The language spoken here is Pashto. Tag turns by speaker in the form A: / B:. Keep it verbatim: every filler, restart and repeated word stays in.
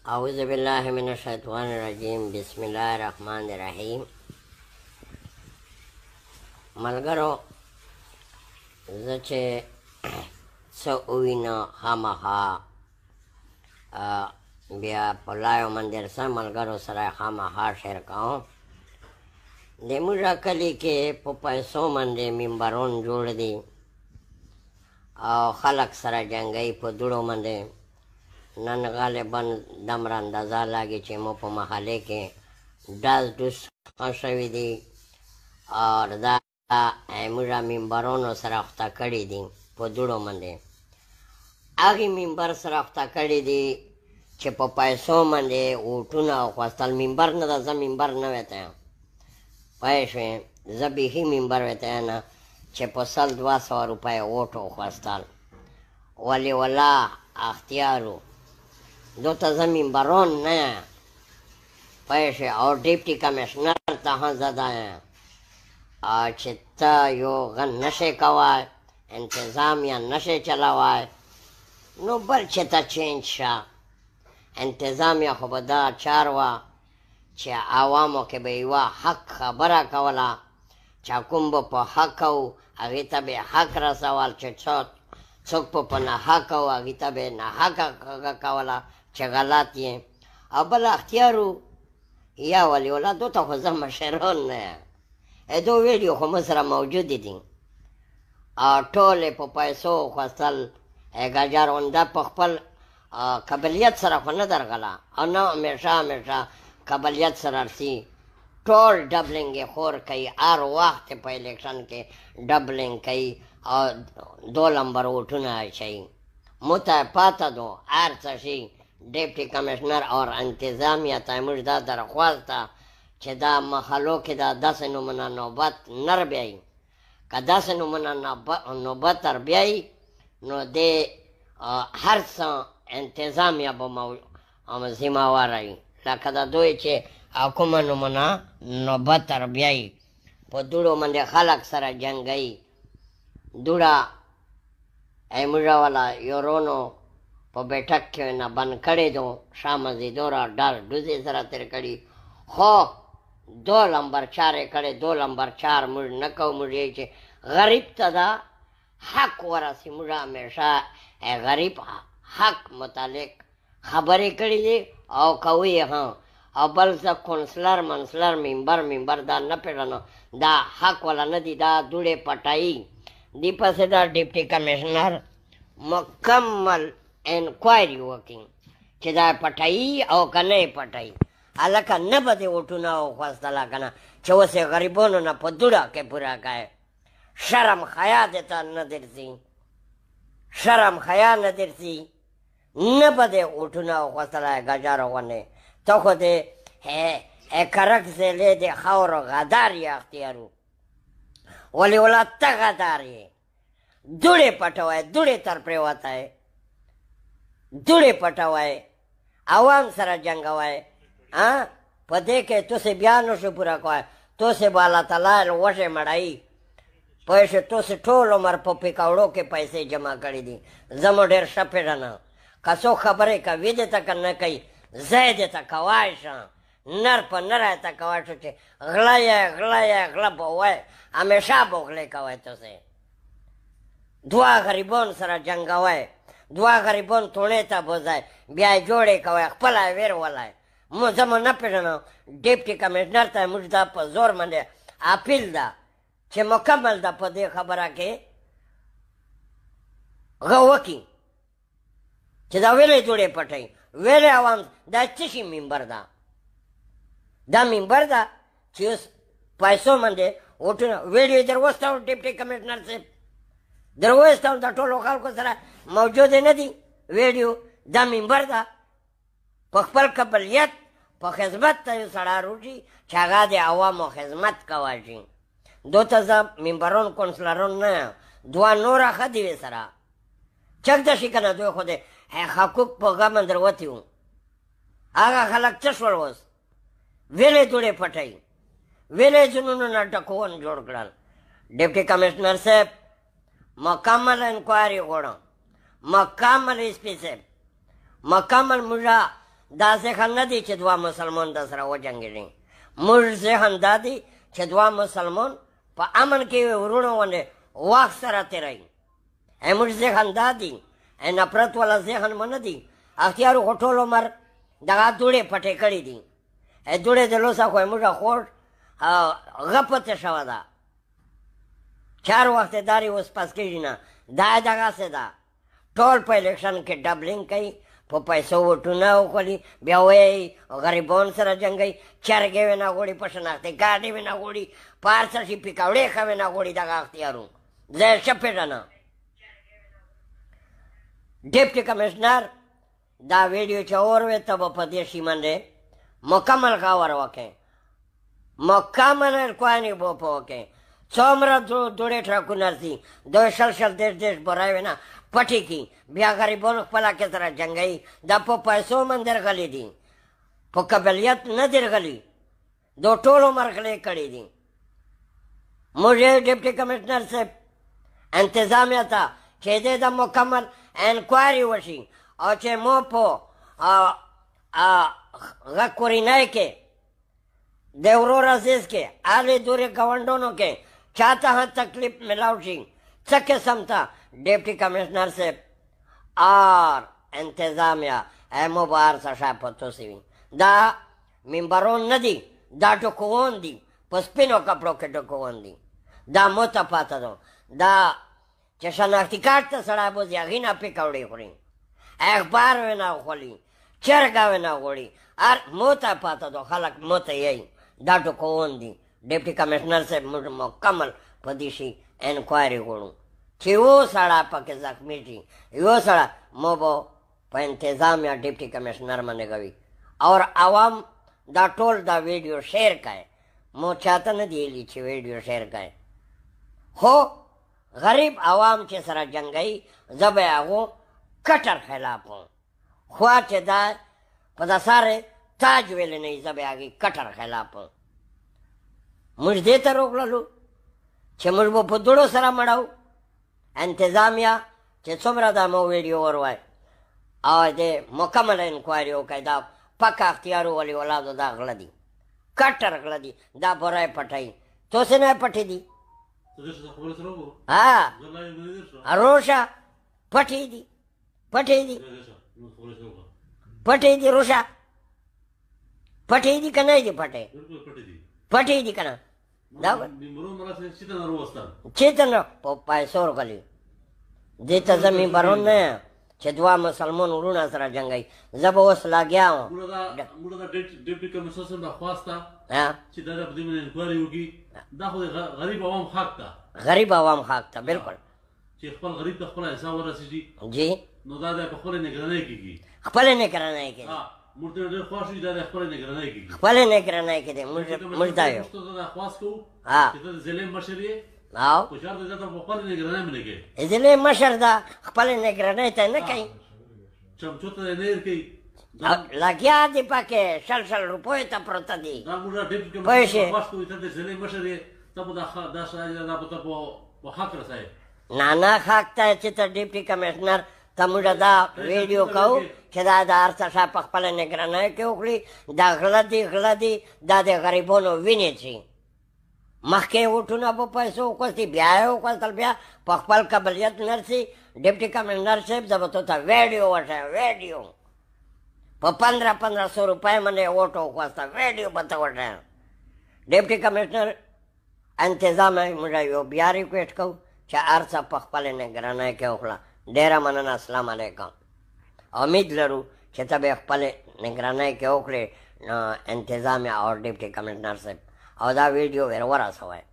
A: اعوذ باللہ من الشیطان الرجیم بسم اللہ الرحمن الرحیم. ملګرو، زه چې څه ووینم خامخا بیا په لایو مندر سره ملګرو سره خامخا شیر کوم. د موږ کلي کې په پیسو باندې ممبرون جوړ دي او خلک سره جنګوي په دوړو باندې. نن غالبا دومره اندازه لاګي چې مو په محلې کې ډز ډوس شوي دي او دا موږ ممبرونو سره اخته کړي دي په دوړو باندې. هغې ممبر سره اخته کړي دي چې په پیسو باندې اوټونه اخوستل. ممبر نه ده، زه ممبر نه ویته یم، پوه شوې، زه بیخي ممبر ویته یم نه چې په سل دوه سوه روپۍ اوټ اخوستل. ولې والله اختیارو دو ته زه ممبرون نه یم، پوه شوې، او ډیپټي کمیشنر ته هم زه دا یم چې ته یو غن نشې کوی، انتظامیه نشې چلوی، نو بل چې ته چینج شه. انتظامیه خو به دا چار وه چې عوامو کې به یوه حق خبره کوله چې کوم به په حق و هغې ته به حق رسول، چې څوک په په ناحقه و هغې ته به ناحقه کوله چې غلط یې. او بل اختیارو یا ولي الله دو ته خو زه مشران نه یم، دو ویډیو خو مو سره موجودې دي او ټولې په پیسو وخوستل. ګجر عمده په خپل قبلیت سره خو نه درغله او نه همیشه همیشه قبلیت سره رسي. ټول ډبلنګ یې خور کوي، هر وخت په الیکشن کې ډبلنګ کوي او دو لمبر ووټونه اچوي. مو ته پاته دو هر څه شي. ډیپټي کمیشنر او انتظامیه ته موږ دا درخواست ده چې دا محلو کې دا داسې نمونه نوبت نه بیایي. که داسې نمونه نوبت ور بیایي نو د هر څه انتظامیه به ذمهواره وي. لکه د دوی چې کومه نمونه نوبت ور بیایي په دوړو باندې خلک سره جنګوي. دوړه موږ والا یورونو په بیټک کې نه بند کړی دو، شامزیدو را ډر ډوزې سره تېر کړي. خو دو لمبر چار یې کړی، دو لمبر چار موږ نه کوو. موږ یې چې غریب ته دا حق ورسي. موږ همیشه غریب حق متعلق خبرې کړي دي او کوو یې هم. او بل زه کونسلر منسلر ممبر ممبر دا نه پېژنم، دا حق والا نه دي، دا دوړې پټایي. دې پسې دا ډیپټي کمیشنر مکمل انکوایري وکړي چې دا پټایي او که نه یې پټایي. هلکه نه به دې وټونه وخوستله که نه چې اوس یې غریبانو نه په دوړه کې پوره کوې. شرم حیا دې ته نه درځي، شرم حیا نه درځي. نه به دې وټونه وخوستله ګجر غوندې. ته خو دې کرک ضلع د خاورو غدار یې اختیارو. ولې ولا ته غدار یې، دوړې پټوی، دوړې تر پرېوتی، دوړې پټوی، عوام سره جنګوی. په دې کې تاسې بیا نشو پوره کوی. تاسې به الله تعالی وږې مړوي. پوه شو، تاسې ټول عمر په پکوړو کې پیسې جمع کړي دي. زه مو ډېر ښه پېژنم. که څوک خبرې کوي دې ته که نه کوي، زه یې دې ته کوی شم. نر په نر یې ته کوی شو چې غله یې غله یې غله به ووایې. همیشه به غلې کوی. تاسې دوه غریبان سره جنګوی، دوه غریبان توڼې ته بوځئ، بیا یې جوړې کوی، خپله یې ویر ولئ. مو زه مو نه پېژنم. ډیپټي کمیشنر ته موږ دا په زور باندې اپیل ده چې مکمل ده په دې خبره کې غ وکړي چې دا ویلې دوړې پټوي. ویلې عوام دا څه شي ممبر ده؟ دا ممبر ده چې اوس پیسو باندې وټونه ویډیو در وستاو. ډیپټي کمیشنر صاحب در وستاو، د ټولو خلکو سره موجودې نه دي ویډیو. دا ممبر ده. په خپل قبلیت په خدمت ته یو سړی روټي چې هغه د عوامو خدمت کوی شي. دو ته زه ممبرون کونسلرون نه یم، دوه نوره ښه دي سره چک ده شي که نه. دوی خو د حقوق په غم در وتي وو. هغه خلک څه شول اوس؟ ویلې دوړې پټوي، ویلې ځنونو نه ډکون جوړ کړل. ډیپټي کمیشنر صاحب مکمل انکوایري غواړم، مکمل اسپی صاحب مکمل موږ دا ذهن نه دی چې دوه مسلمان در سره وجنګېږي. موږ ذهن دا دی چې دوه مسلمان په امن کې ورونو باندې وخت سره تېروي. موږ ذهن دا دی نفرت والا ذهن مو نه دی. اختیارو خو ټول عمر دغه دوړې پټې کړې دي. دوړې د لوسه خو موږ خوړ غپته شوه ده. چار وخت داري اوس پس کېږي نه. دا دغسې ده ټول په الیکشن کې ډبلینګ کوي، په پیسو ووټونه وکړي، بیا وایي غریبان سره جنګوي، چرګې وې نه غواړي، په شناختې ګاډې وې نه غواړي، په هر څه شي پیکوړې ښه وې نه غواړي دغه اختیارو. زه یې ښه پېژنم. ډیپټي کمشنر دا ویډیو چې اورې ته به په دې شي باندې مکمل غور وکړې، مکمل انکوایري به په وکړې. څومره دوړې ټرکونه ځي دوی شل شل دېرش دېرش برای نه پټې کړي، بیا غریبانو خپله کې سره جنګوي. دا په پیسو باندې درغلي دي، په قبلیت نه درغلي. دو ټول عمر غلې کړي دي. موږ ډیپټي کمشنر صاحب انتظامیه ته چې دې د مکمل انکوایري وشي او چې مو په غږ کورینای کې د ورور عزیز کې هلې دورې ګاونډونو کې چاته هم تکلیف ملاو شي څه قسم ته ډیپټي کمشنر صاحب اور انتظامیه مو به هر څه شا په توسې وي. دا ممبرون نه دي، دا ټکوون دي، په سپینو کپړو کې ټکوون دي. دا مو ته پاته ده. دا چې شناختي کارت ته سړی بوځي هغې نه پیکوړې خوري، اخبار وې نه خولي، چرګه وې نه غواړي، هر مو ته پاته ده. خلک مو ته یی دا ټکوون دي. ډیپټي کمشنر صاحب موږ مکمل په دې شي انکوایري غواړو چې یو سړی پکې زخمي شي، یو سړی مو به په انتظامیه ډیپټي کمشنر باندې کوي. اور عوام دا ټول دا ویډیو شیر کوي. مو چاته نه دی ویلي چې ویډیو شیر کوي، خو غریب عوام چې سره جنګوي زه به یې هغو کټر خلاف وم. خوا چې دا په د سارې تاج ویلی نه وي زه به یې هغې کټر خلاف وم. موږ دې ته روغللو چې موږ به په دوړو سره مړو. انتظامیه چې څومره دا مو ویډیو وروای او دې مکمل انکوایري وکړئ. دا پکه اختیارو ولي اولادو دا غله دي، کټر غله دي. دا برای پټوي، توسې نه پټې دي. ها روشه پټې دي، پټې دي، پټې دي. روشه پټې دي که نه دي؟ پټې پټې دي که نه؟ چېرته نه په پیسو ورغلي. دې ته زه ممبرون نه یم چې دوه مسلمان وروڼه سره جنګوي. زه به اوس لګیا وم. غریب عوام حق ته بلکل
B: چې خپل غریب ته خپله حساب ورسېږي
A: جی
B: نو دا د خپله نګرانۍ کېږي.
A: خپله نګرانۍ کېږي.
B: موږ ته ډېر خوښ وي دا د خپله نګرانۍ کېږي.
A: خپله نګرانۍ کېږي. موږ دا یو
B: دا خواست کوو
A: چې
B: ته د ضلع مشر یې
A: او
B: خو شرط دی ته په خپله نګرانۍ باندې کوې.
A: ضلع مشر ده خپله نګرانۍ ته نه کوي،
B: چمچو ته نه ورکوي.
A: لګیا دي پکې شل شل روپیو ته پروته دي.
B: دا موږ ډېپټي کمشنر خواست کوو ته د ضلع مشر یې ته به دا شی دا به ته په حق رسوې.
A: نه نه حق ته چې ته ډیپټي کمشنر ته موږ دا ویډیو کوو چې دا د هر څه شی په خپله نګرانۍ کې وکړي. دا غله دي، غله دي. دا د غریبانو وینې څي. مخکې وټونه په پیسو وکوستي، بیا یې وکوستل، بیا په خپل قبلیت نرسي. ډیپټي کمشنر صاحب زه به تو ته ویډیو وښیم، ویډیو په پندره پندره سو روپۍ باندې یې وټو وکوسته، ویډیو به ته وښیم. ډیپټي کمشنر انتظام موږ یو بیا ریکویسټ کوو چې هر څه په خپلې نګرانۍ کې وکړه. ډېره مننه. السلام علیکم. امید لرو چې ته به خپلې نګرانۍ کې وکړې انتظامیه او ډیپټي کمشنر صاحب او دا ویډیو ور ورسوئ.